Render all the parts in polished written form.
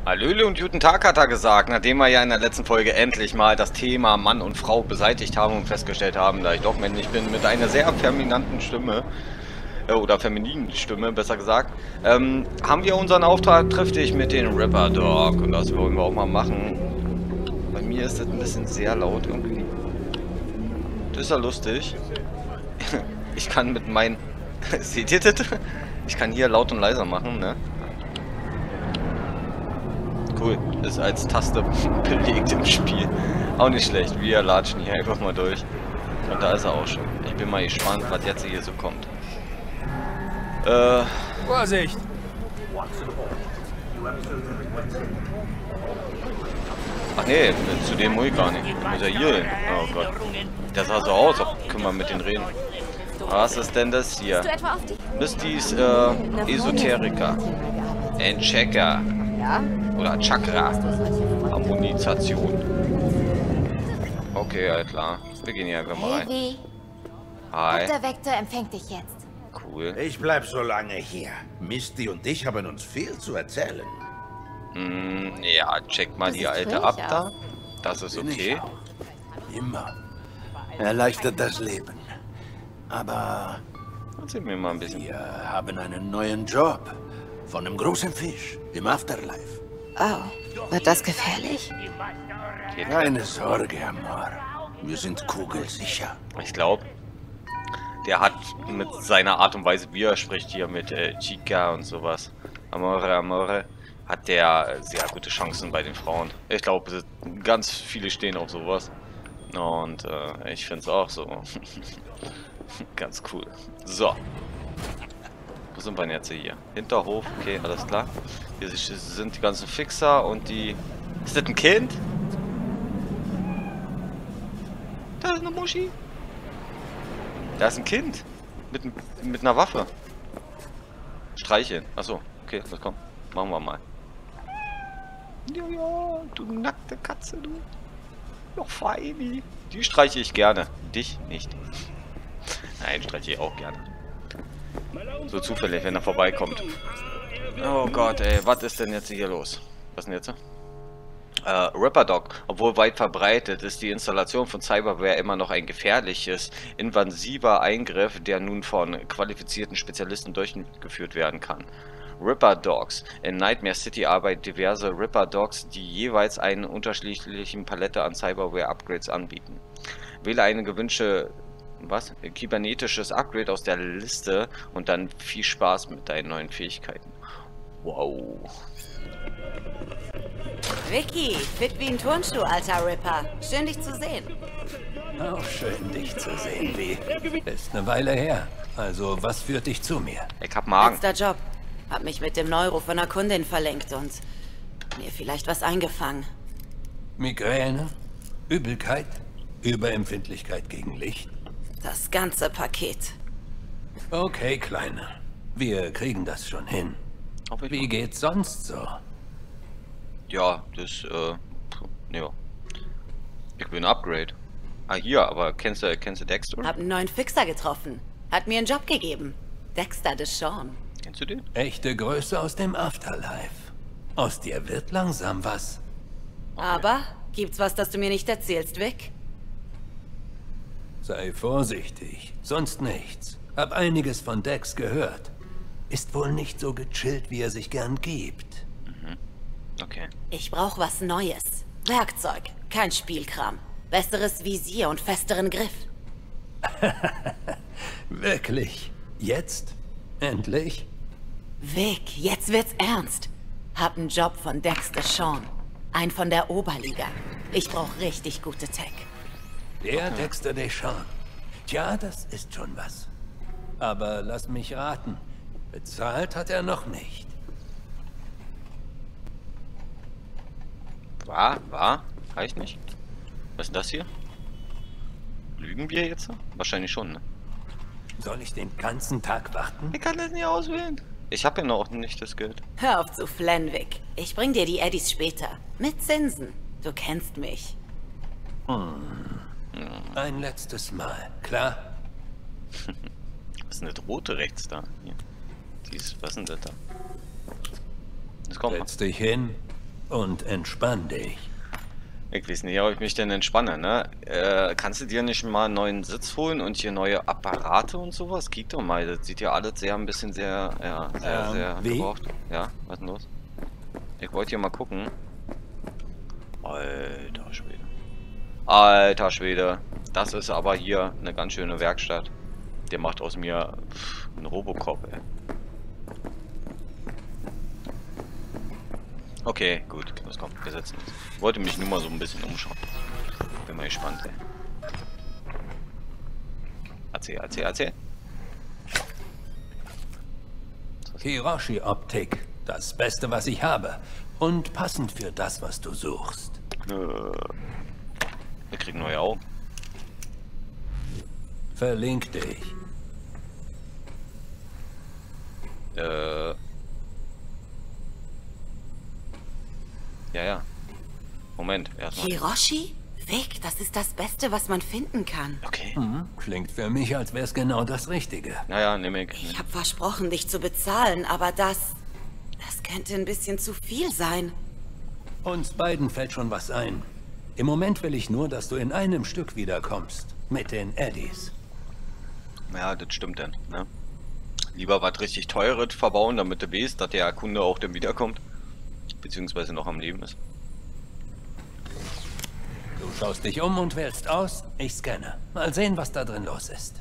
Hallöle und guten Tag hat er gesagt, nachdem wir ja in der letzten Folge endlich mal das Thema Mann und Frau beseitigt haben und festgestellt haben, da ich doch männlich bin, mit einer sehr feminanten Stimme, oder femininen Stimme, besser gesagt, haben wir unseren Auftrag triftig mit den Ripper Dog und das wollen wir auch mal machen. Bei mir ist das ein bisschen sehr laut irgendwie. Das ist ja lustig. Ich kann mit meinen... Seht ihr das? Ich kann hier laut und leiser machen, ne? Cool, ist als Taste belegt im Spiel. Auch nicht schlecht, wir latschen hier einfach mal durch. Und da ist er auch schon. Ich bin mal gespannt, was jetzt hier so kommt. Vorsicht! Ach nee, zu dem muss ich gar nicht. Ich muss ja hier hin. Oh Gott. Der sah so aus, als können wir mit denen reden. Was ist denn das hier? Mistis Esoteriker. Ein Checker. Oder Chakra. Harmonisation. Okay, ja klar. Wir gehen hier einfach mal rein. Hey, Hi. der Vektor empfängt dich jetzt. Cool. Ich bleib so lange hier. Misty und ich haben uns viel zu erzählen. Ja, check mal Das die sieht alte fröhlich ab aus. da. Das ist okay. Immer. Erleichtert das Leben. Aber Erzähl mir mal ein bisschen. wir haben einen neuen Job. Von einem großen Fisch im Afterlife. Oh, wird das gefährlich? Keine Sorge, Amor. Wir sind kugelsicher. Ich glaube, der hat mit seiner Art und Weise, wie er spricht hier mit Chica und sowas, Amore, Amore, hat der sehr gute Chancen bei den Frauen. Ich glaube, ganz viele stehen auf sowas. Und ich finde es auch so. Ganz cool. So. Wo sind wir denn jetzt hier? Hinterhof, okay, alles klar. Hier sind die ganzen Fixer und die... Ist das ein Kind? Da ist eine Muschi. Da ist ein Kind. Mit einer Waffe. Streicheln. Achso, okay, das kommt. Machen wir mal. Ja, ja, du nackte Katze, du. Doch feini. Die streiche ich gerne. Dich nicht. Nein, streiche ich auch gerne. So zufällig, wenn er vorbeikommt. Oh Gott, ey, was ist denn jetzt hier los? Was denn jetzt? Ripper Dog. Obwohl weit verbreitet, ist die Installation von Cyberware immer noch ein gefährliches, invasiver Eingriff, der nun von qualifizierten Spezialisten durchgeführt werden kann. Ripper Dogs. In Nightmare City arbeiten diverse Ripper Dogs, die jeweils eine unterschiedliche Palette an Cyberware Upgrades anbieten. Wähle eine gewünschte kybernetisches Upgrade aus der Liste und dann viel Spaß mit deinen neuen Fähigkeiten. Wow. Vicky, fit wie ein Turnschuh, alter Ripper. Schön, dich zu sehen. Auch schön, dich zu sehen, Wie. Ist eine Weile her. Also, was führt dich zu mir? Ich hab Magen. Letzter Job. Hab mich mit dem Neuro von einer Kundin verlinkt und mir vielleicht was eingefangen. Migräne? Übelkeit? Überempfindlichkeit gegen Licht? Das ganze Paket. Okay, Kleine. Wir kriegen das schon hin. Wie geht's sonst so? Ja, das, ja. Ich bin ein Upgrade. Ah, hier, aber kennst du Dexter? Hab einen neuen Fixer getroffen. Hat mir einen Job gegeben. Dexter Deshawn. Kennst du den? Echte Größe aus dem Afterlife. Aus dir wird langsam was. Aber gibt's was, das du mir nicht erzählst, Vic? Sei vorsichtig, sonst nichts. Hab einiges von Dex gehört. Ist wohl nicht so gechillt, wie er sich gern gibt. Okay. Ich brauch was Neues. Werkzeug, kein Spielkram. Besseres Visier und festeren Griff. Wirklich? Jetzt? Endlich? Vic, jetzt wird's ernst. Hab einen Job von Dexter Deshawn. Ein von der Oberliga. Ich brauch richtig gute Tech. Der Dexter Deshawn. Tja, das ist schon was. Aber lass mich raten. Bezahlt hat er noch nicht. War? Reicht nicht? Was ist das hier? Lügen wir jetzt? Wahrscheinlich schon, ne? Soll ich den ganzen Tag warten? Ich kann das nicht auswählen. Ich habe ja noch nicht das Geld. Hör auf zu flennen, Vic. Ich bring dir die Eddies später. Mit Zinsen. Du kennst mich. Ein letztes Mal, klar? Was ist denn das rote rechts da? Hier. Was ist denn das da? Jetzt komm mal. Setz dich hin. und entspann dich. Ich weiß nicht, ob ich mich denn entspanne, ne? Kannst du dir nicht mal einen neuen Sitz holen und hier neue Apparate und sowas? Kick doch mal, das sieht ja alles sehr, ein bisschen sehr, ja, sehr wie? gebraucht. Ja, was ist denn los? Ich wollte hier mal gucken. Alter Schwede. Alter Schwede. Das ist aber hier eine ganz schöne Werkstatt. Der macht aus mir einen Robocop, ey. Okay, gut, los komm, wir setzen uns. Ich wollte mich nur mal so ein bisschen umschauen. Bin mal gespannt, ey. Erzähl. Kiroshi-Optik. Das Beste, was ich habe. Und passend für das, was du suchst. Wir kriegen neue Augen. Verlink dich. Ja. Moment, erstmal. Kiroshi? Vic, das ist das Beste, was man finden kann. Okay. Klingt für mich, als wäre es genau das Richtige. Naja, nehme ich. Ich habe versprochen, dich zu bezahlen, aber das könnte ein bisschen zu viel sein. Uns beiden fällt schon was ein. Im Moment will ich nur, dass du in einem Stück wiederkommst. Mit den Eddies. Ja, das stimmt denn, ne? Lieber was richtig Teures verbauen, damit du weißt, dass der Kunde auch dann wiederkommt. Beziehungsweise noch am Leben ist. Du schaust dich um und wählst aus, ich scanne. Mal sehen, was da drin los ist.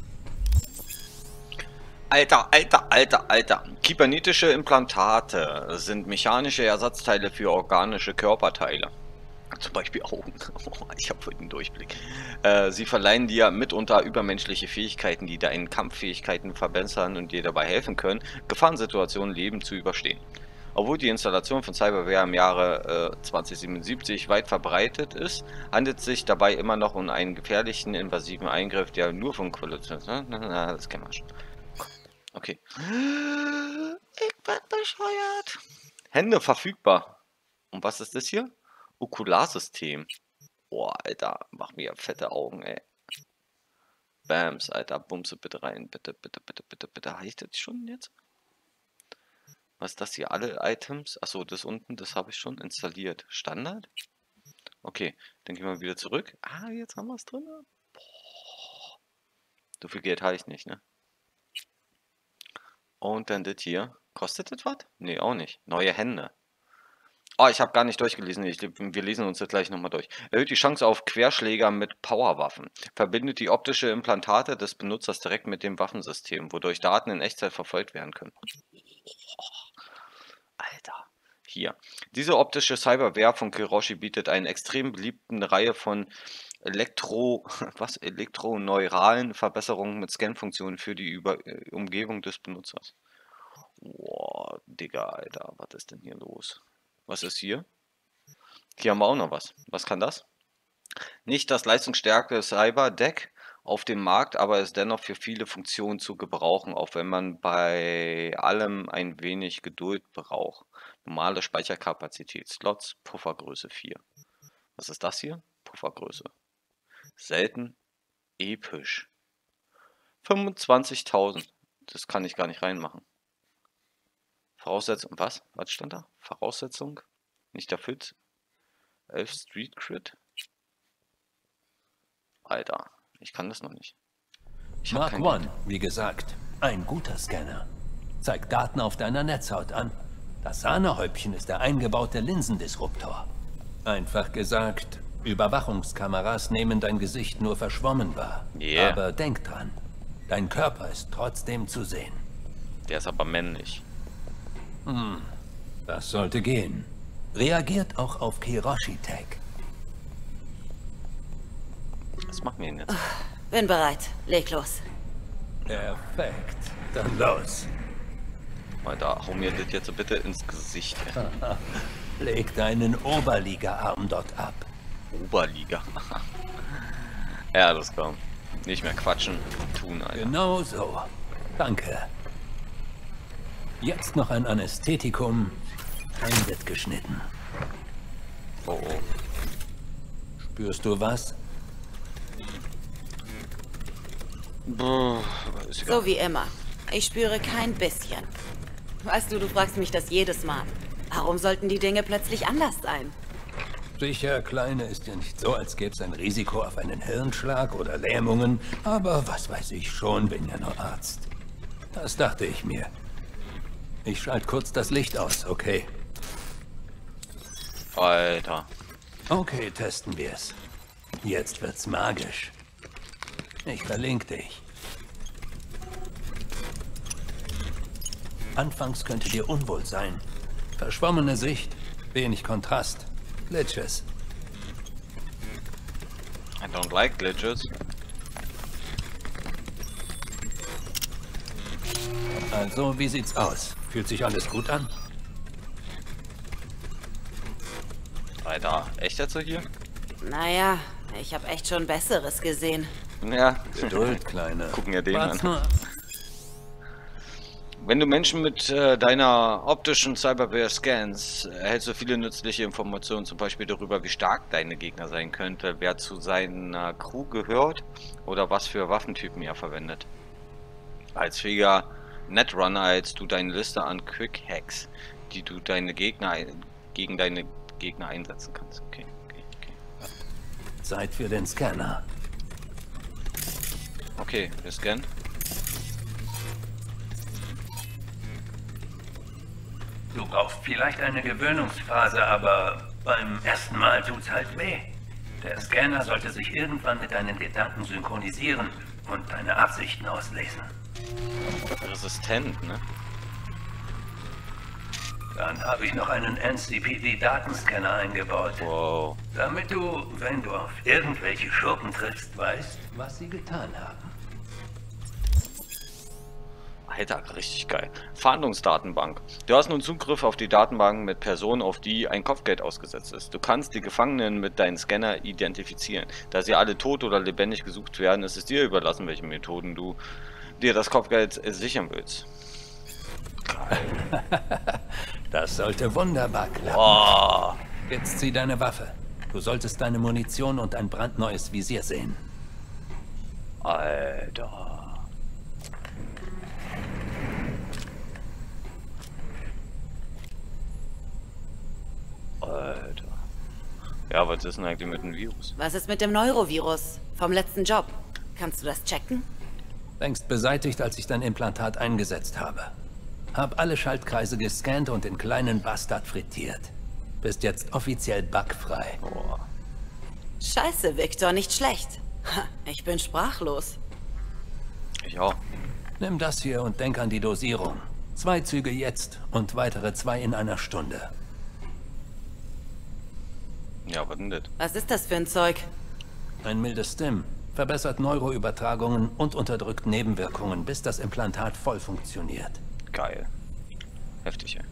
Alter. Kybernetische Implantate sind mechanische Ersatzteile für organische Körperteile. Zum Beispiel Augen. Ich habe heute einen Durchblick. Sie verleihen dir mitunter übermenschliche Fähigkeiten, die deinen Kampffähigkeiten verbessern und dir dabei helfen können, Gefahrensituationen lebend zu überstehen. Obwohl die Installation von Cyberware im Jahre 2077 weit verbreitet ist, handelt es sich dabei immer noch um einen gefährlichen, invasiven Eingriff, der nur von Qualität... Das kennen wir schon. Okay. Ich bin bescheuert. Hände verfügbar. Und was ist das hier? Okularsystem. Boah, Alter, mach mir fette Augen, ey. Bams, Alter, bumse bitte rein. Bitte. Heißt das schon jetzt? Was ist das hier? Alle Items? Achso, das unten, das habe ich schon installiert. Standard? Okay, dann gehen wir wieder zurück. Ah, jetzt haben wir es drin. Boah. So viel Geld habe ich nicht, ne? Und dann das hier. Kostet das was? Nee, auch nicht. Neue Hände. Oh, ich habe gar nicht durchgelesen. Wir lesen uns das gleich nochmal durch. Erhöht die Chance auf Querschläger mit Powerwaffen. Verbindet die optische Implantate des Benutzers direkt mit dem Waffensystem, wodurch Daten in Echtzeit verfolgt werden können. Alter. Hier. Diese optische Cyberware von Kiroshi bietet eine extrem beliebten Reihe von elektroneuralen Verbesserungen mit Scanfunktionen für die Umgebung des Benutzers. Boah, Digga, Alter, was ist denn hier los? Was ist hier? Hier haben wir auch noch was. Was kann das? Nicht das leistungsstärke Cyberdeck auf dem Markt, aber ist dennoch für viele Funktionen zu gebrauchen, auch wenn man bei allem ein wenig Geduld braucht. Normale Speicherkapazität, Slots, Puffergröße 4. Was ist das hier? Puffergröße. Selten, episch. 25.000. Das kann ich gar nicht reinmachen. Voraussetzung, was? Was stand da? Voraussetzung? Nicht erfüllt. 11 Street Crit. Alter, ich kann das noch nicht. Mark I, wie gesagt, ein guter Scanner. Zeigt Daten auf deiner Netzhaut an. Das Sahnehäubchen ist der eingebaute Linsendisruptor. Einfach gesagt, Überwachungskameras nehmen dein Gesicht nur verschwommen wahr. Yeah. Aber denk dran, dein Körper ist trotzdem zu sehen. Der ist aber männlich. Das sollte gehen. Reagiert auch auf Kiroshi-Tech. Was machen wir denn jetzt? Bin bereit. Leg los. Perfekt. Dann los. Alter, hau mir das jetzt bitte ins Gesicht. Leg deinen Oberliga-Arm dort ab. Oberliga. Ja, das kommt. Nicht mehr quatschen, tun, Alter. Genau so. Danke. Jetzt noch ein Anästhetikum. Ein wird geschnitten. Oh, oh. Spürst du was? Ist egal. So wie immer. Ich spüre kein bisschen. Weißt du, du fragst mich das jedes Mal. Warum sollten die Dinge plötzlich anders sein? Sicher, Kleine, ist ja nicht so, als gäbe es ein Risiko auf einen Hirnschlag oder Lähmungen. Aber was weiß ich schon, bin ja nur Arzt. Das dachte ich mir. Ich schalte kurz das Licht aus, okay? Alter. Okay, testen wir's. Jetzt wird's magisch. Ich verlinke dich. Anfangs könnte dir unwohl sein. Verschwommene Sicht, wenig Kontrast, Glitches. I don't like glitches. Also, wie sieht's aus? Fühlt sich alles gut an? Alter, echt jetzt so hier? Naja, ich habe echt schon Besseres gesehen. Ja. Geduld, Kleine. Gucken ja den Wart's an. nur. Wenn du Menschen mit deiner optischen Cyberware scannst, erhältst du viele nützliche Informationen, zum Beispiel darüber, wie stark deine Gegner sein könnte, wer zu seiner Crew gehört oder was für Waffentypen er verwendet. Als fähiger Netrunner erhältst du deine Liste an Quick Hacks, die du deine Gegner gegen deine Gegner einsetzen kannst. Okay. Zeit für den Scanner. Okay, wir scannen. Du brauchst vielleicht eine Gewöhnungsphase, aber beim ersten Mal tut's halt weh. Der Scanner sollte sich irgendwann mit deinen Gedanken synchronisieren und deine Absichten auslesen. Resistent, ne? Dann habe ich noch einen NCPD-Datenscanner eingebaut. Wow. Damit du, wenn du auf irgendwelche Schurken triffst, weißt, was sie getan haben. Alter, richtig geil. Fahndungsdatenbank. Du hast nun Zugriff auf die Datenbank mit Personen, auf die ein Kopfgeld ausgesetzt ist. Du kannst die Gefangenen mit deinem Scanner identifizieren. Da sie alle tot oder lebendig gesucht werden, ist es dir überlassen, welche Methoden du dir das Kopfgeld sichern willst. Geil. Das sollte wunderbar klappen. Oh. Jetzt zieh deine Waffe. Du solltest deine Munition und ein brandneues Visier sehen. Alter. Alter. Ja, was ist denn eigentlich mit dem Virus? Was ist mit dem Neurovirus vom letzten Job? Kannst du das checken? Längst beseitigt, als ich dein Implantat eingesetzt habe. Hab alle Schaltkreise gescannt und den kleinen Bastard frittiert. Bist jetzt offiziell bugfrei. Oh. Scheiße, Victor, nicht schlecht. Ha, ich bin sprachlos. Ich auch. Nimm das hier und denk an die Dosierung. 2 Züge jetzt und weitere 2 in einer Stunde. Ja, was denn das? Was ist das für ein Zeug? Ein mildes Stim. Verbessert Neuroübertragungen und unterdrückt Nebenwirkungen, bis das Implantat voll funktioniert. Geil. Heftig, ey.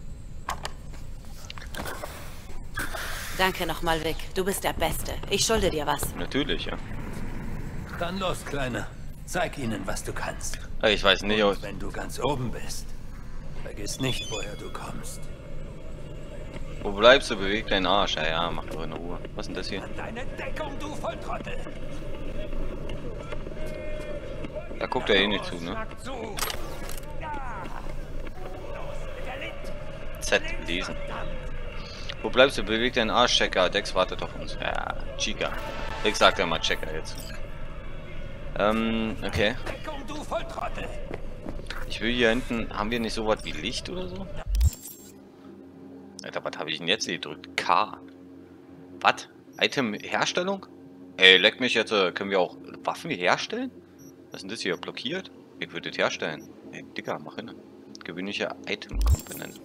Danke nochmal, Vic. Du bist der Beste. Ich schulde dir was. Natürlich, ja. Dann los, Kleine. Zeig ihnen, was du kannst. Ich weiß nicht, Und wenn du ganz oben bist, vergiss nicht, woher du kommst. wo bleibst du? Beweg deinen Arsch. Ja, ja, mach doch in Ruhe. Was ist denn das hier? An deine Deckung, du Volltrottel! Da guckt er eh nicht zu, ne? Z lesen. Wo bleibst du? Beweg deinen Arsch, Checker. Dex wartet auf uns. Ja, Chica. Dex sagt ja mal Checker jetzt. Okay. Ich will hier hinten... Haben wir nicht sowas wie Licht oder so? Alter, was habe ich denn jetzt gedrückt? K. Was? Item-Herstellung? Ey, leck mich jetzt. Können wir auch Waffen herstellen? Was ist denn das hier? Blockiert? Ich würde das herstellen. Ey, Digga, mach hin. Gewöhnliche Item-Komponenten.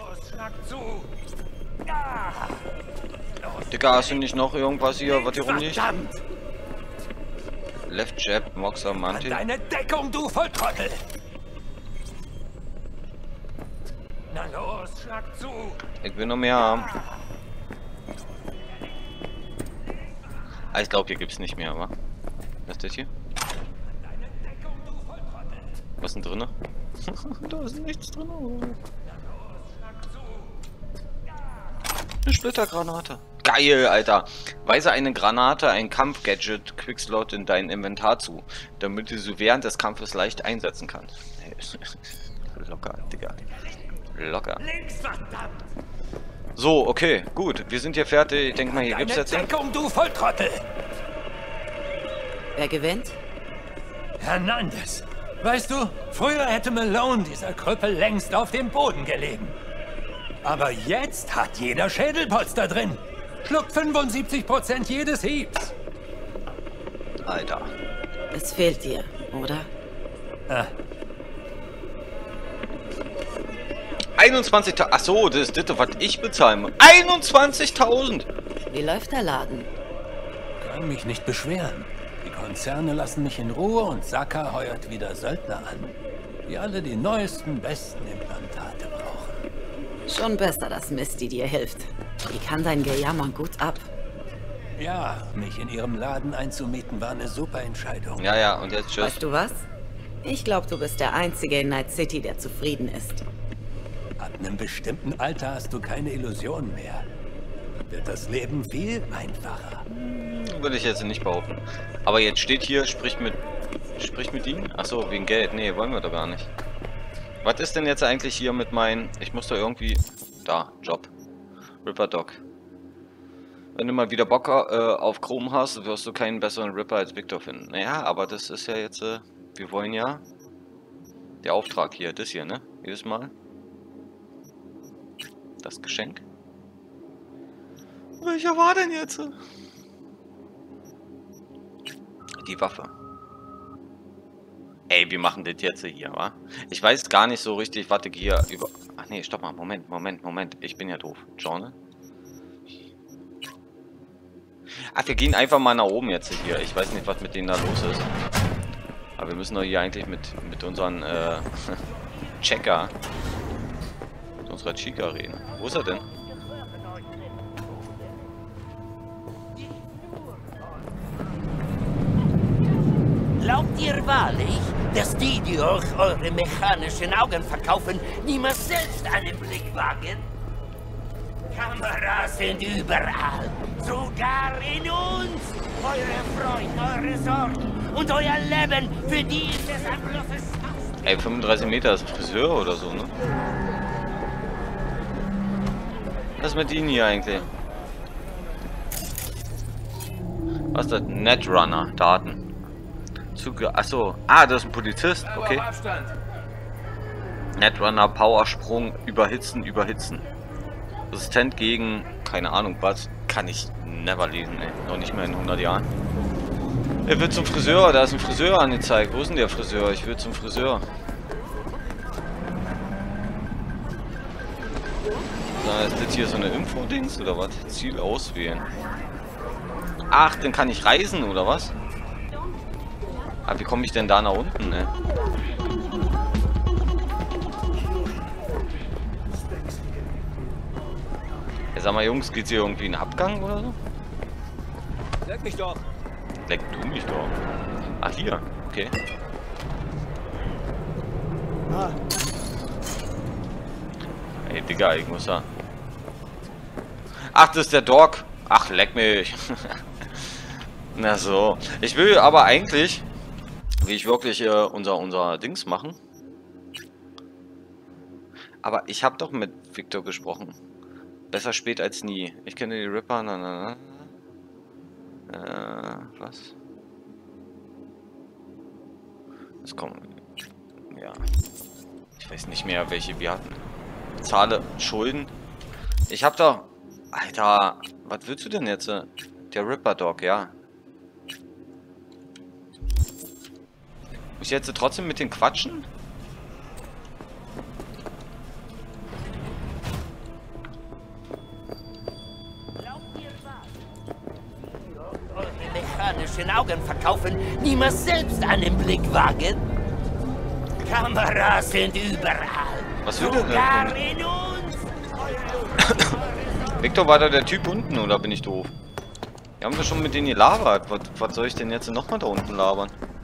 Digga, hast du nicht noch irgendwas hier, was hier rumliegt? Left Jab, Moxer, Manti. Deine Deckung, du Volltrottel! Na los, schlag zu! Ich will noch mehr haben. Ah, ich glaube, hier gibt's nicht mehr, wa? Was ist das hier? Was ist denn drinne? Da ist nichts drin. Eine Splittergranate. Geil, Alter. Weise eine Granate, ein Kampfgadget, Quickslot in dein Inventar zu, damit du sie während des Kampfes leicht einsetzen kannst. Locker, Digga. Locker. Links, verdammt! So, okay, gut. Wir sind hier fertig. Ich denke mal, hier gibt's jetzt... Deckung, du Volltrottel! Wer gewinnt? Hernandez. Weißt du, früher hätte Malone, dieser Krüppel, längst auf dem Boden gelegen. Aber jetzt hat jeder Schädelpolster drin. Schluckt 75% jedes Hiebs. Alter. Es fehlt dir, oder? 21.000. Achso, das ist das, was ich bezahle. 21.000! Wie läuft der Laden? Kann mich nicht beschweren. Die Konzerne lassen mich in Ruhe und Saka heuert wieder Söldner an, die alle die neuesten, besten Implantate brauchen. Schon besser, dass Misty dir hilft. Die kann dein Gejammer gut ab. Ja, mich in ihrem Laden einzumieten war eine super Entscheidung. Ja, ja, und jetzt tschüss. Weißt du was? Ich glaube, du bist der Einzige in Night City, der zufrieden ist. Ab einem bestimmten Alter hast du keine Illusionen mehr. Wird das Leben viel einfacher. Würde ich jetzt nicht behaupten. Aber jetzt steht hier, sprich mit ihm? Achso, wegen Geld. Nee, wollen wir doch gar nicht. Was ist denn jetzt eigentlich hier mit meinen... Ich muss doch irgendwie... Da, Job. Ripper Doc. Wenn du mal wieder Bock auf Chrom hast, wirst du keinen besseren Ripper als Victor finden. Naja, aber das ist ja jetzt... wir wollen ja... Der Auftrag hier, das hier, ne? Jedes Mal. Das Geschenk. Welcher war denn jetzt? Die Waffe. Ey, wir machen das jetzt hier, wa? Ich weiß gar nicht so richtig, was ich hier über... Ach nee, stopp mal, Moment. Ich bin ja doof. Journal? Ach, wir gehen einfach mal nach oben jetzt hier. Ich weiß nicht, was mit denen da los ist. Aber wir müssen doch hier eigentlich mit unseren Checker, mit unserer Chica reden. Wo ist er denn? Glaubt ihr wahrlich, dass die euch eure mechanischen Augen verkaufen, niemals selbst einen Blick wagen? Kameras sind überall, sogar in uns. Eure Freunde, eure Sorgen und euer Leben, für die ist es ein bloßes Faust. Ey, 35 Meter ist Friseur oder so, ne? Was ist mit ihnen hier eigentlich? Was ist das? Netrunner, Daten. Achso, das ist ein Polizist, okay. Netrunner, Powersprung, überhitzen. Resistent gegen, keine Ahnung was, kann ich never lesen, ey. Noch nicht mehr in 100 Jahren. Er wird zum Friseur, da ist ein Friseur angezeigt. Wo ist denn der Friseur? Ich will zum Friseur. Da ist das hier so eine Info-Dings oder was? Ziel auswählen. Ach, dann kann ich reisen oder was? Aber wie komme ich denn da nach unten, ne? Ja, sag mal, Jungs, geht's hier irgendwie in Abgang oder so? Leck mich doch! Leck du mich doch. Ach, hier. Okay. Ey, Digga, ich muss da... Ach, das ist der Dog. Ach, leck mich. Na so. Ich will aber eigentlich... Will ich wirklich unser Dings machen. Aber ich habe doch mit Victor gesprochen. Besser spät als nie. Ich kenne die Ripper. Was? Das kommt. Ja. Ich weiß nicht mehr, welche wir hatten. Zahle Schulden. Ich hab doch... Alter, was willst du denn jetzt? Der Ripper Dog, ja. Muss ich jetzt trotzdem mit den quatschen? Eure mechanischen Augen verkaufen, niemals selbst einen Blick wagen? Kameras sind überall. Was will der sogar denn? in uns. Victor, war da der Typ unten oder bin ich doof? Wir haben doch schon mit denen gelabert. Was soll ich denn jetzt nochmal da unten labern?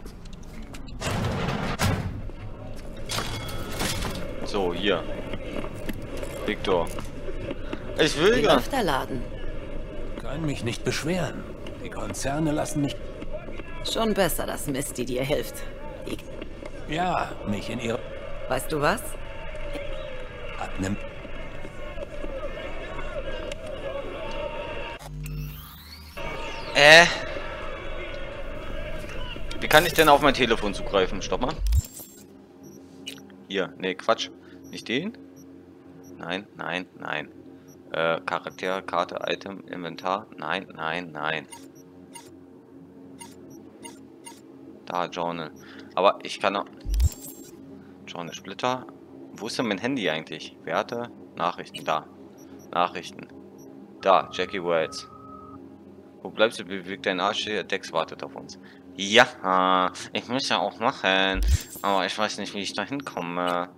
So, hier. Victor. Ich will Wie gar läuft der Laden? Kann mich nicht beschweren. Die Konzerne lassen mich... Schon besser, dass Misty dir hilft. Ja, mich in ihre... Weißt du was? Ab nem... Wie kann ich denn auf mein Telefon zugreifen? Stopp mal. Hier, nee, Quatsch. Nicht den? Nein, nein, nein. Charakter, Karte, Item, Inventar. Nein, nein, nein. Da, Journal. Aber ich kann noch... Journal, Splitter. Wo ist denn mein Handy eigentlich? Werte, Nachrichten, da. Nachrichten. Da, Jackie Wells. Wo bleibst du? Bewegt dein Arsch hier. Dex wartet auf uns. Ja, ich muss ja auch machen. Aber ich weiß nicht, wie ich da hinkomme.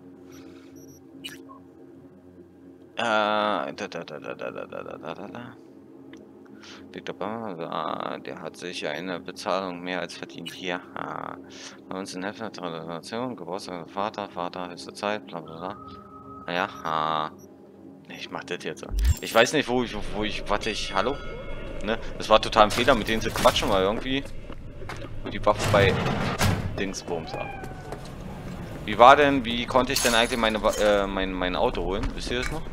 Der hat sich eine Bezahlung mehr als verdient. Ja. Bei uns in Hefner Tradition, Geburtstag, Vater, höchste Zeit, bla bla bla. Ja. Ich mach das jetzt. Ich weiß nicht, warte ich, hallo? Ne? Das war total ein Fehler, mit denen zu quatschen, weil irgendwie die Waffe bei Dingsbums ab. Wie konnte ich denn eigentlich mein Auto holen? Wisst ihr das noch?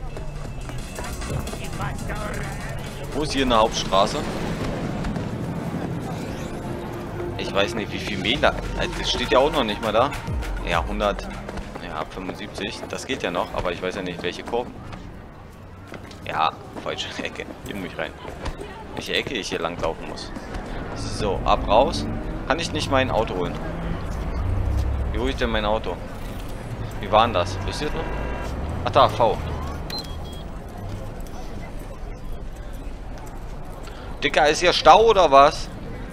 Wo ist hier eine Hauptstraße? Ich weiß nicht, wie viel Meter. Das steht ja auch noch nicht mal da. Ja, 100. Ja, 75. Das geht ja noch, aber ich weiß ja nicht, welche Kurven. Ja, falsche Ecke. Hier muss ich rein. Welche Ecke ich hier lang laufen muss. So, ab raus. Kann ich nicht mein Auto holen? Wie hole ich denn mein Auto? Wie war denn das? Wisst ihr das noch? Ach da, V. Dicker, ist hier Stau oder was?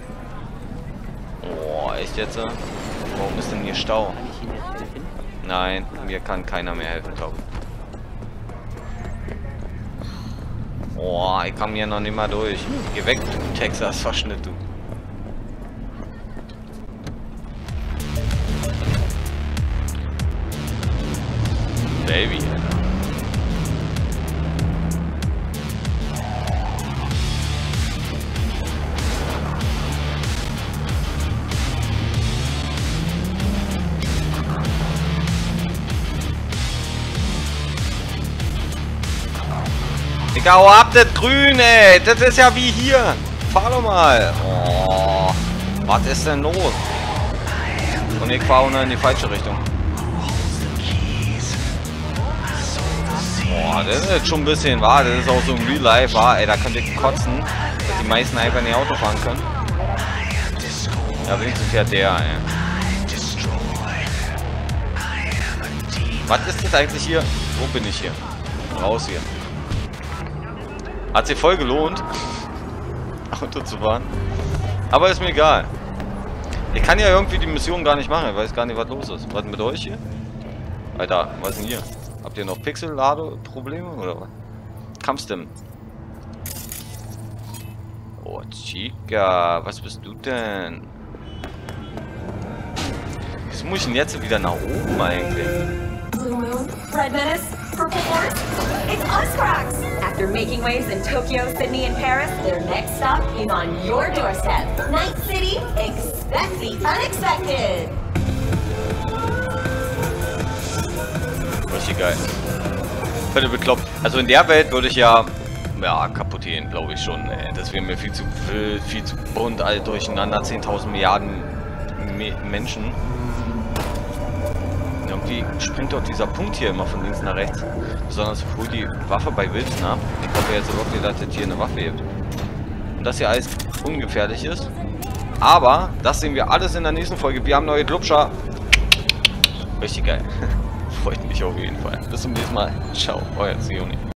Oh, echt jetzt? Warum ist denn hier Stau? Nein, mir kann keiner mehr helfen, glaube ich. Oh, ich komme hier noch nicht mal durch. Geh weg, du Texas-Verschnitt, du. Baby, Alter. Digga, hau ab, das Grün, ey. Das ist ja wie hier. Fahr doch mal. Oh, was ist denn los? Und ich fahre nur in die falsche Richtung. Boah, das ist jetzt schon ein bisschen wahr. Das ist auch so im Real Life wahr. Ey, da könnt ihr kotzen, dass die meisten einfach nicht Auto fahren können. Ja, wenigstens fährt der, ey. Was ist das eigentlich hier? Wo bin ich hier? Raus hier. Hat sich voll gelohnt, Auto zu fahren. Aber ist mir egal. Ich kann ja irgendwie die Mission gar nicht machen. Ich weiß gar nicht, was los ist. Was mit euch hier? Alter, was ist denn hier? Habt ihr noch Pixel-Lade-Probleme oder was? Kampfstimmen. Oh, Chica, was bist du denn? Wieso muss ich denn jetzt wieder nach oben eigentlich? Blue Moon, Red Menace, Purple Horse, it's Oscrox! After making waves in Tokyo, Sydney, and Paris, their next stop is on your doorstep. Night City, expect the unexpected! Richtig geil. Völlig bekloppt. Also in der Welt würde ich ja kaputt gehen, glaube ich schon. Das wäre mir viel zu bunt, all durcheinander, 10.000 Milliarden Menschen. Irgendwie springt doch dieser Punkt hier immer von links nach rechts. Besonders wo die Waffe bei Wilson ab. Ich hoffe jetzt wirklich, dass es hier eine Waffe gibt. Und dass hier alles ungefährlich ist. Aber das sehen wir alles in der nächsten Folge. Wir haben neue Glubscher. Richtig geil. Freut mich auf jeden Fall. Bis zum nächsten Mal. Ciao, euer Sioni.